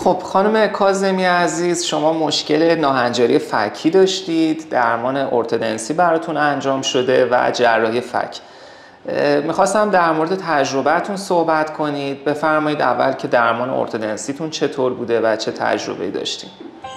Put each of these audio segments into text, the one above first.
خب خانم کاظمی عزیز، شما مشکل ناهنجاری فکی داشتید، درمان ارتودنسی براتون انجام شده و جراحی فک. میخواستم در مورد تجربه‌تون صحبت کنید. بفرمایید اول که درمان ارتودنسیتون چطور بوده و چه تجربه‌ای داشتید؟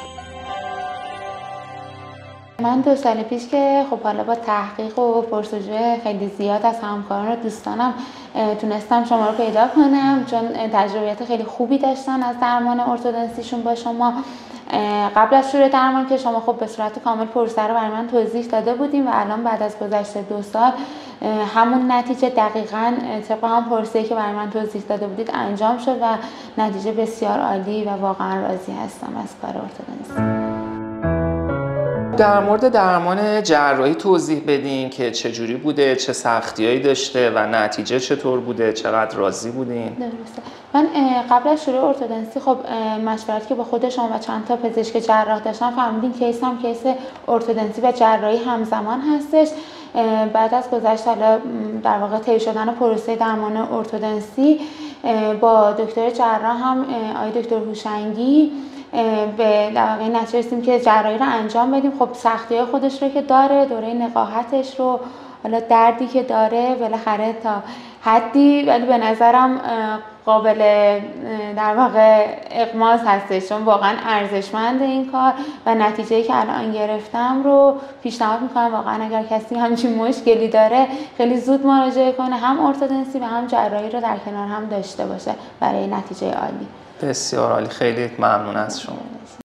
من 2 سال پیش که خب حالا با تحقیق و پرسجوی خیلی زیاد از همکاران و دوستانم تونستم شما رو پیدا کنم، چون تجربیات خیلی خوبی داشتن از درمان ارتودنسیشون با شما. قبل از شروع درمان که شما خب به صورت کامل پروسه رو برای من توضیح داده بودیم و الان بعد از گذشت 2 سال همون نتیجه دقیقاً طبق هم پروسه‌ای که برای من توضیح داده بودید انجام شد و نتیجه بسیار عالی و واقعاً راضی هستم از کار ارتودنسی. در مورد درمان جراحی توضیح بدین که چجوری بوده، چه سختیایی داشته و نتیجه چطور بوده، چقدر راضی بودین؟ درسته. من قبل از شروع ارتودنسی خب مشورت که با خود شما و چند تا پزشک جراح داشتم فهمیدین کیس هم کیس ارتودنسی و جراحی همزمان هستش. بعد از گذشت حالا در واقع طی شدن پروسه درمان ارتودنسی با دکتر جراح هم آقای دکتر هوشنگی به در واقع نتیجه رسیدیم که جراحی رو انجام بدیم. خب سختی‌های خودش رو که داره، دوره نقاهتش رو، حالا دردی که داره بالاخره تا حدی، ولی به نظرم قابل در واقع اغماض هستش، چون واقعا ارزشمند این کار و نتیجه‌ای که الان گرفتم رو پیشنهاد میکنم واقعا اگر کسی همچین مشکلی داره خیلی زود مراجعه کنه، هم ارتودنسی و هم جراحی رو در کنار هم داشته باشه برای نتیجه عالی. بسیار عالی، خیلی ممنون از شما.